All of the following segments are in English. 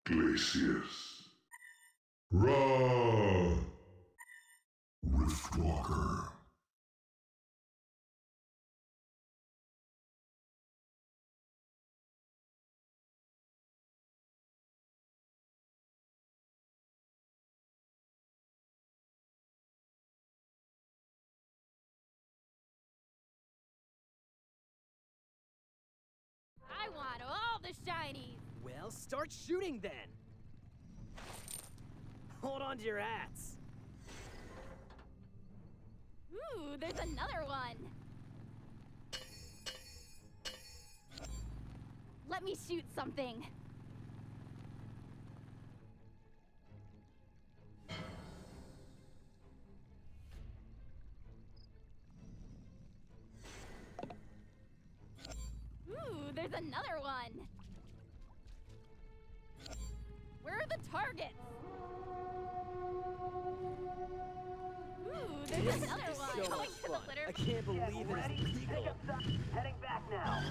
Glacius. Ra! Riftwalker. I want all the shinies! Well, start shooting then! Hold on to your hats! Ooh, there's another one! Let me shoot something! Ooh, there's another one! Where are the targets? Ooh, there's This another is one! so Going much to the fun. litter! I can't believe it is legal. Heading back now.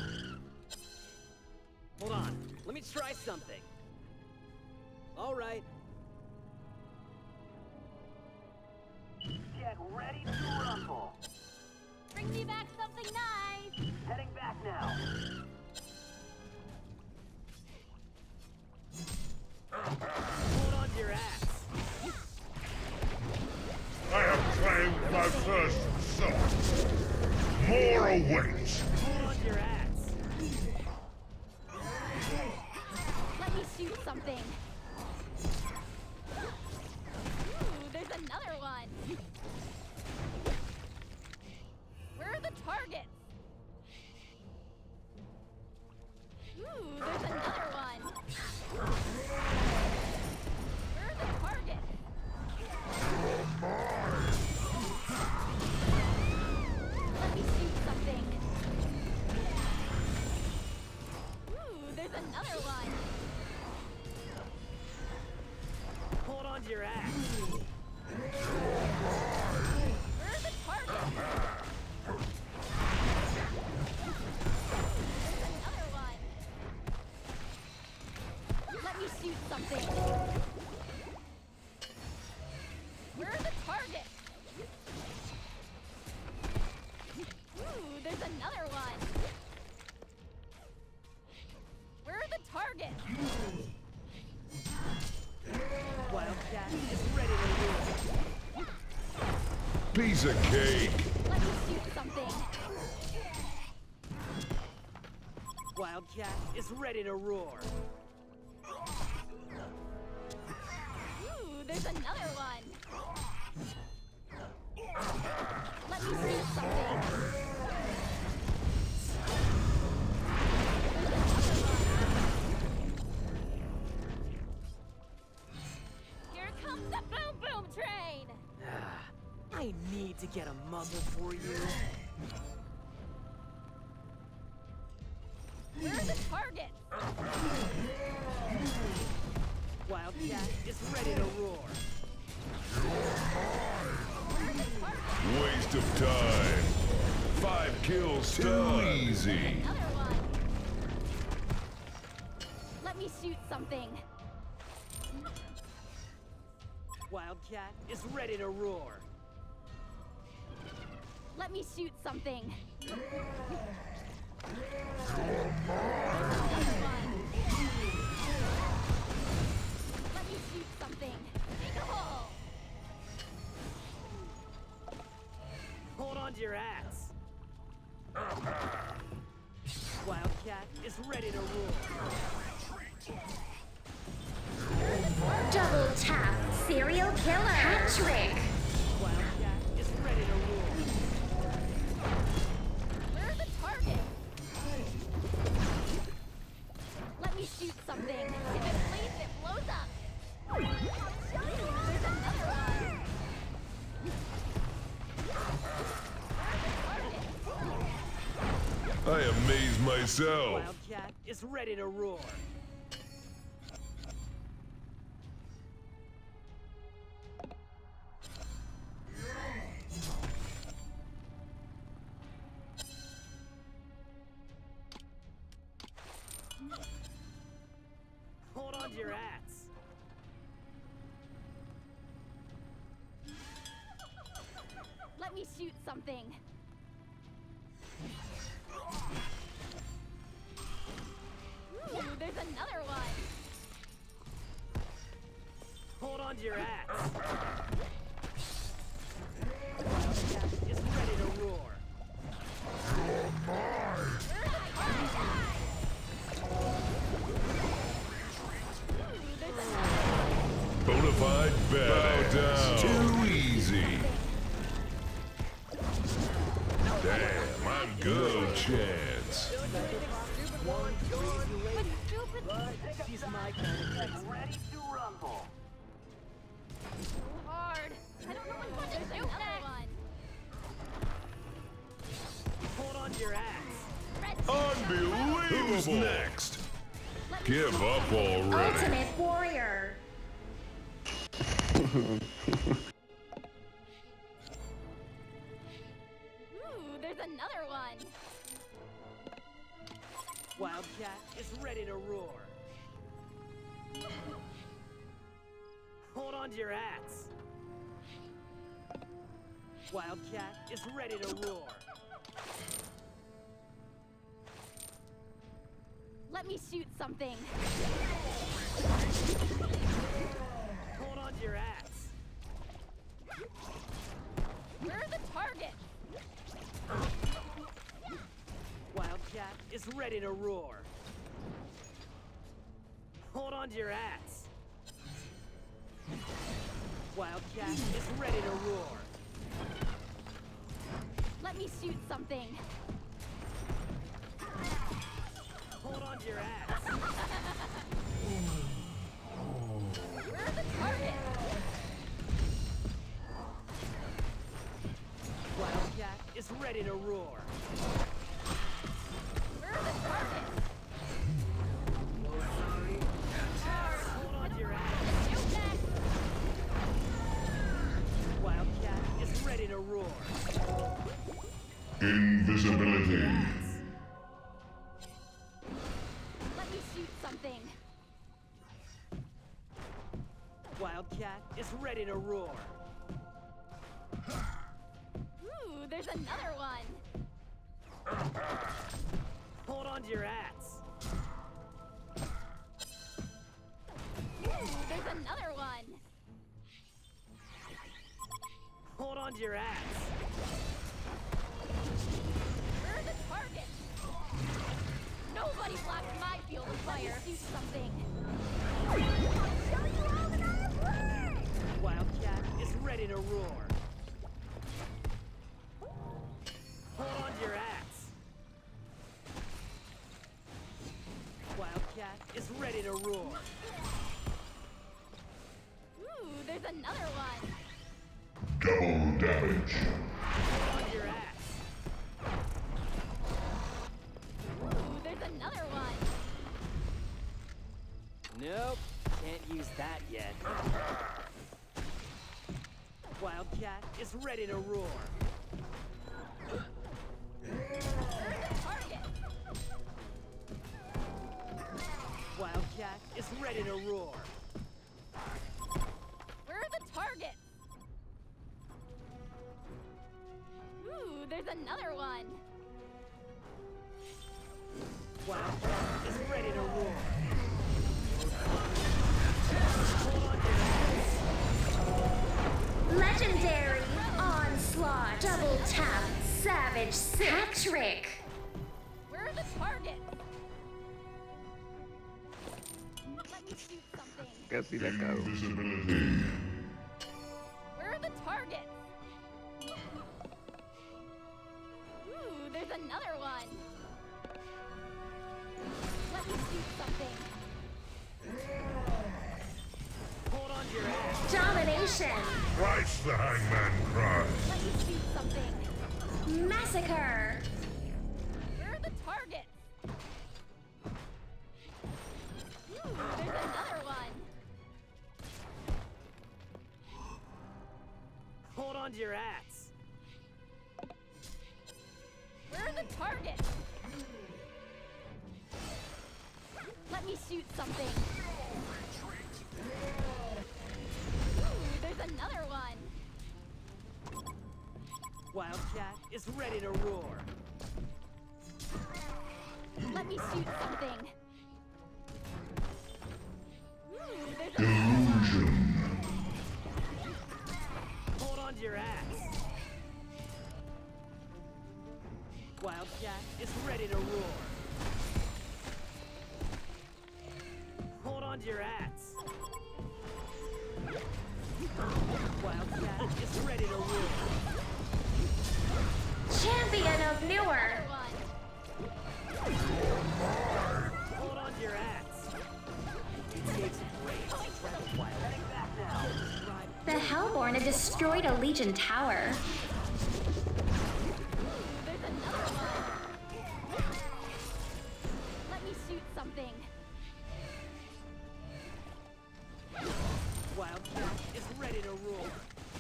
Hold on, let me try something. All right. Get ready to rumble. Bring me back something nice! Heading back now. Hold on to your hats. I have claimed my first sword. More awaits. Hold on to your hats. Let me shoot something! Ooh, there's another one! Where are the targets? Ooh, there's another one! Where are the targets? Let me shoot something! Ooh, there's another one! Hold on to your hats. Where are the targets? There's another one! Let me shoot something! Where are the targets? Ooh, there's another one! Where are the targets? Wildcat is ready to move. Piece of cake. Let me shoot something! Wildcat is ready to roar. Ooh, there's another one! Let me shoot something! There's another one! Here comes the boom boom train! I need to get a muzzle for you. Where are the targets? Wildcat is ready to roar. Where are the targets? Waste of time. 5 kills too easy. Another one! Let me shoot something! Wildcat is ready to roar. Let me shoot something! There's another one! Let me shoot something! Make a hole! Hold on to your hats. Wildcat is ready to roar. Double tap, serial killer. Hat trick. Wildcat is ready to roar. Where are the targets? Let me shoot something! If it bleeds, it blows up! There's another one! Where are the targets? I amaze myself. Wildcat is ready to roar. Hold on on to your hats. Let me shoot something. Ooh, there's another one. Hold on to your hats. Is ready to roar. Bonafide bow down. Too easy. Damn, I'm good chance. One crazy lady, Stupid. but she's my kind of crazy. Ready to rumble. So hard. I don't know what to shoot another one. Hold on to your hats. Red Unbelievable. Who's next? Let me Give up already. Ultimate warrior. Ooh, there's another one. Wildcat is ready to roar. Hold on to your hats. Wildcat is ready to roar. Let me shoot something. Hold on to your hats. Where are the targets? Wildcat is ready to roar. Hold on to your hats. Wildcat is ready to roar. Let me shoot something. Hold on to your hats. Where are the targets? Wildcat is ready to roar. Where are the targets? Hold on to your hats. Shoot next. Wildcat is ready to roar. Invisibility. Let me shoot something. Wildcat is ready to roar. Ooh, there's another one. Hold on to your hats. Ooh, there's another one. Hold on to your hats. Where are the targets? Nobody blocks my field of fire. Shoot something. I'll show you all that I have learned. Wildcat is ready to roar. Hold on to your hats. Wildcat is ready to roar. Ooh, there's another one. Double damage. Hold on to your hats. Ooh, there's another one. Nope, can't use that yet. Wildcat is ready to roar. Where's the target? Wildcat is ready to roar. Where are the targets? Ooh, there's another one. Wildcat is ready to roar. Legendary onslaught. Double tap. Savage hat trick. Where are the targets? Let me shoot something. Casi la cago. Invisibility. Where are the targets? Ooh, there's another one. Let me shoot something. Hold on to your hats. Domination. Thrice the hangman cries. Let me shoot something. Massacre. Where are the targets? Ooh, there's another one. Hold on to your hats. Where are the targets? Let me shoot something. Wildcat is ready to roar. Let me shoot something. Ooh, there's a Hold on to your axe. Wildcat is ready to roar. Hold on to your axe. Wildcat is ready to roar. Champion of Newer. one. Hold on to your axe. It takes grace to travel wild. Heading back now. The Hellborn have destroyed a Legion tower. There's another one. Let me shoot something. Wildcat is ready to roar.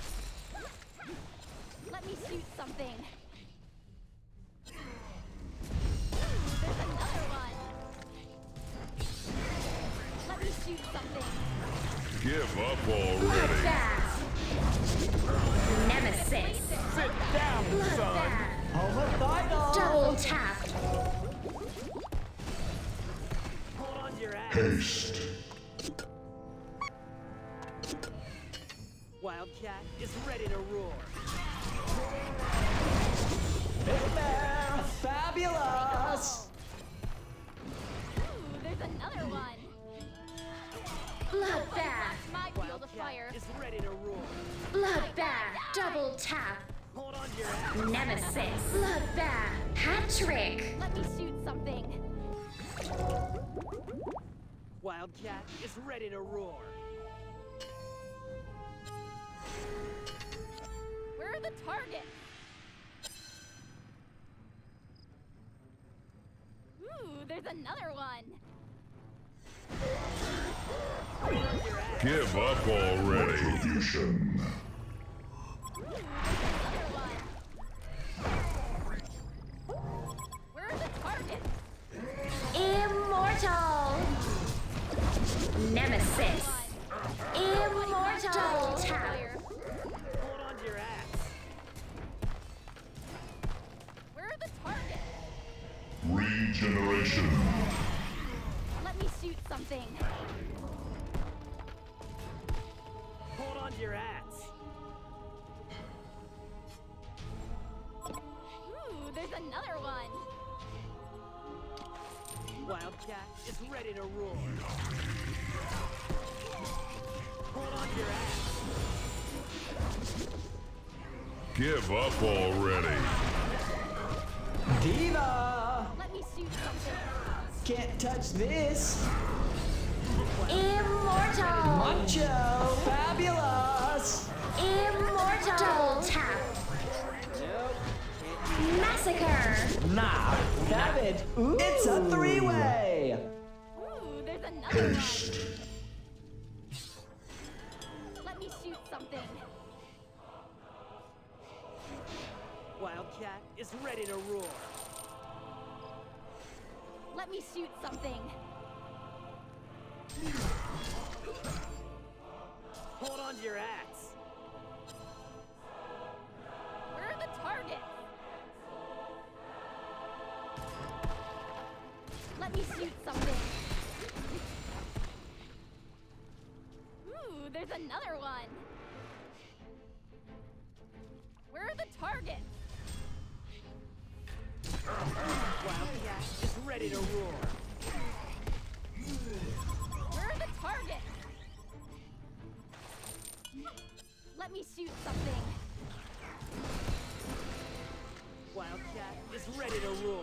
Let me shoot something. There's another one. Let me shoot something. Give up already. Bloodbath. Nemesis. Sit down, son. Bloodbath. Double tap. Hold on to your axe. Haste. Wildcat is ready to roar. Fabulous! Ooh, there's another one. Bloodbath. My field of fire. Wildcat is ready to roar. Bloodbath. Double tap. Hold on to your axe. Nemesis. Bloodbath. Hat trick. Let me shoot something. Wildcat is ready to roar. Where are the targets? Ooh, there's another one. Give up already. Retribution. Ooh, there's another one. Where are the targets? Immortal. Nemesis. Immortal. Double tap. Hold on to your axe. Where are the targets? Regeneration. Let me shoot something. Hold on to your axe. Ooh, there's another one. Wildcat is ready to roar. Hold on to your axe. Give up already. Diva! Let me shoot something. Can't touch this! Immortal. Macho! Fabulous! Immortal. Double tap. Nope. Massacre. Nah, have it! It's a three-way! Ooh, there's another one. Haste. Let me shoot something. Wildcat is ready to roar. Let me shoot something. Hold on to your axe. Where are the targets? Let me shoot something. Ooh, there's another one. Where are the targets? Wildcat is ready to roar. Where are the targets? Let me shoot something. Wildcat is ready to roar.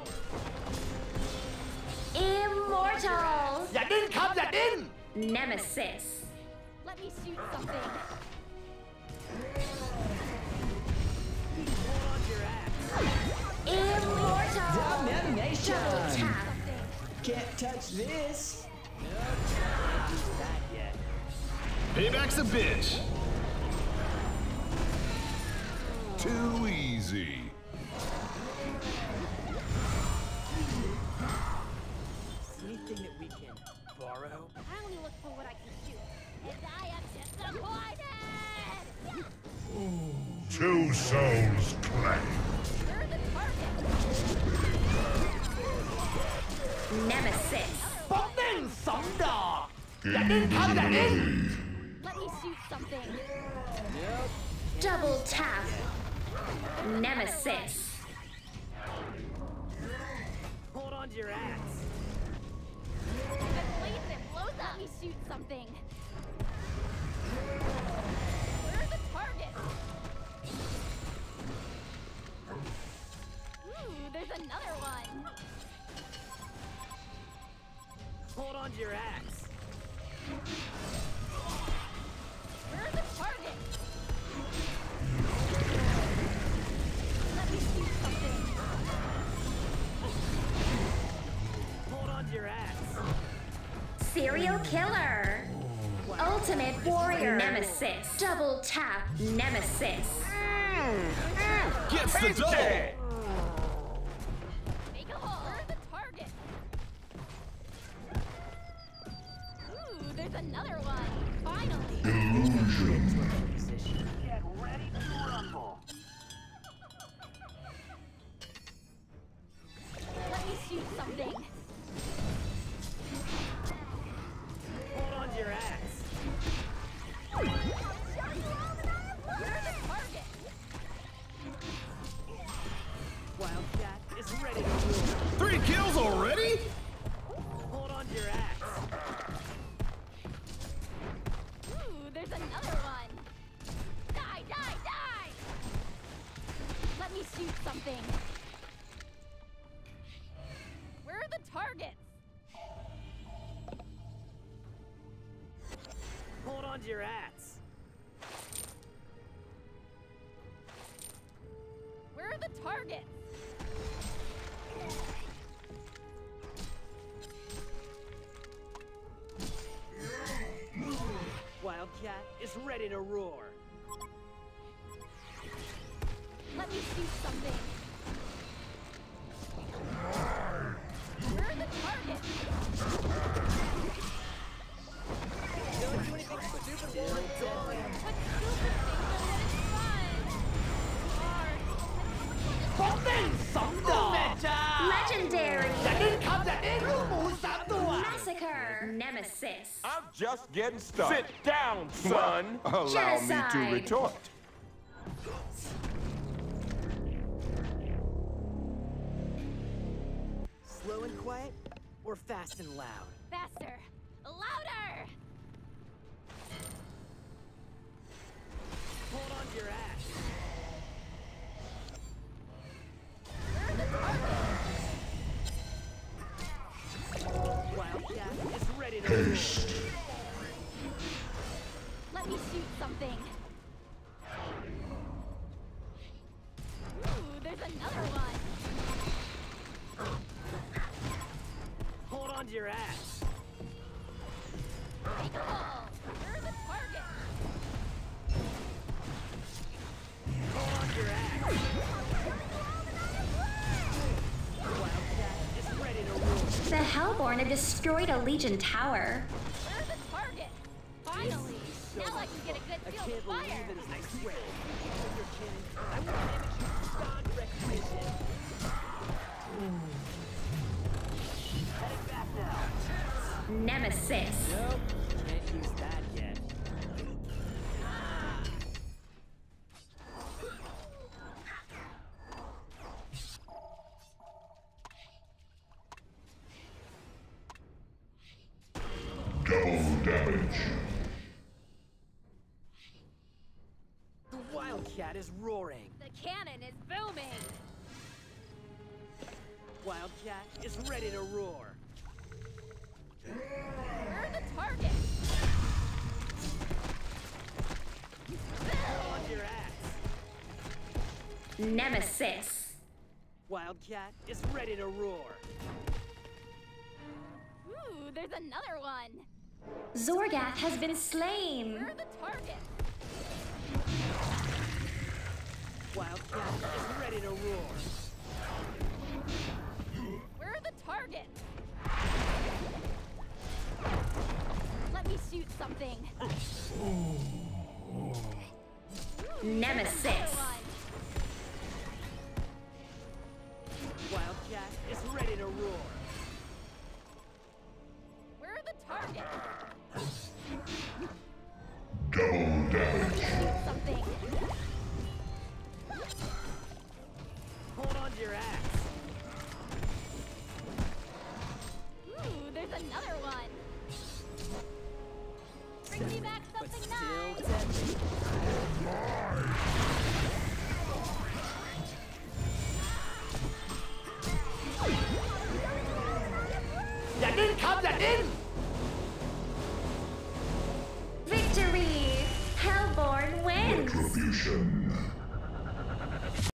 Immortal. in! Nemesis. Let me shoot something. Hold on to your axe. Immortal. Double Domination! tap. Something. Can't touch this! Not yet. Payback's a bitch. Too easy. Anything that we can borrow? I only look for what I can shoot. And I am disappointed! Two souls clash. Let me shoot something. Double tap. Nemesis. Hold on to your axe. If it bleeds, it blows up. Let me shoot something. Where are the targets? Ooh, there's another one. Hold on to your axe. Where are the targets? Let me shoot something. Hold on to your axe. Serial killer. Ultimate warrior. Nemesis. Double tap. Nemesis. Gets the double! Make a hole. Where are the targets? Ooh, there's another one. Finally. Position. Get ready to rumble. Let me shoot something. Hold on to your axe. Where are the targets? Wildcat is ready to rule. 3 kills already? Hold on to your axe. Ooh, there's another one. Die, die, die! Let me shoot something. Where are the targets? Hold on to your axe. Where are the targets? Wildcat is ready to roar. Let me shoot something. Where are the targets? Don't do anything stupid, boy. What stupid things are that it's fun? Legendary. Massacre. Nemesis. I'm just getting started. Sit down, son. Allow me Genocide. to retort. Slow and quiet, or fast and loud? Faster! Louder! Hold on to your axe. Where are the targets? Wildcat is ready to roar. Let me shoot something. Ooh, there's another one. Hold on to your axe. Make a hole. Where are the targets? Hold on to your axe. Wildcat is ready to roar. The Hellborn have destroyed a Legion tower. Where are the targets? Finally! Now I can get a I good can't field of believe fire. it is I swear. You're kidding. I will damage you beyond recognition. Heading back now. Nemesis. Nope. Can't use that yet. Double damage. The Wildcat is roaring. The cannon is booming. Wildcat is ready to roar. Where are the targets? Hold on to your axe. Nemesis. Wildcat is ready to roar. Ooh, there's another one. Zorgath has been slain. Where are the targets? Wildcat is ready to roar. Where are the targets? Let me shoot something. Ooh, Nemesis. another one. Wildcat is ready to roar. Where are the targets? rub that in! Victory! Hellborn wins! Retribution.